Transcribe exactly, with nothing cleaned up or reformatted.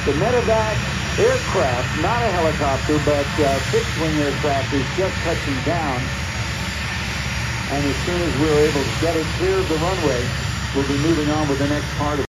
The medevac aircraft, not a helicopter, but uh, fixed-wing aircraft, is just touching down. And as soon as we're able to get it clear of the runway, we'll be moving on with the next part of